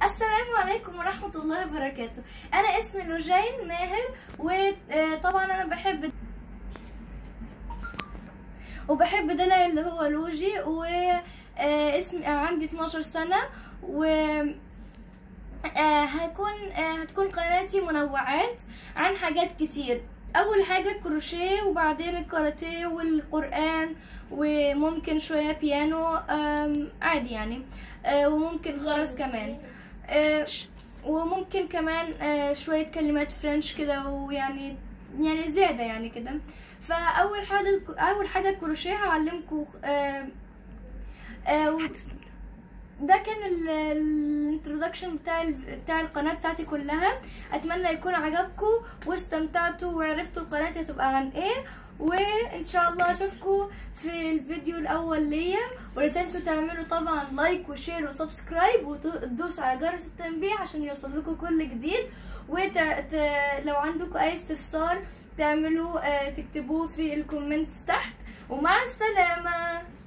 السلام عليكم ورحمة الله وبركاته. أنا اسمي لوجين ماهر، وطبعا أنا بحب دلع اللي هو لوجي، واسمي عندي 12 سنة، و هتكون قناتي منوعات عن حاجات كتير. أول حاجة الكروشيه، وبعدين الكاراتيه والقرآن، وممكن شوية بيانو عادي يعني، وممكن خرز كمان، وممكن كمان شوية كلمات فرنش كده، ويعني زيادة يعني كده. فأول حاجة الكروشيه هعلمكم. ده كان الانترودكشن بتاع القناة بتاعتي كلها. اتمنى يكون عجبكم واستمتعتوا وعرفتوا القناة هتبقى عن ايه، وان شاء الله اشوفكم في الفيديو الاول ليا. ولا تنسوا تعملوا طبعا لايك وشير وسبسكرايب، وتدوسوا على جرس التنبيه عشان يوصل لكم كل جديد. لو عندكم اي استفسار تعملوا تكتبوه في الكومنتس تحت. ومع السلامة.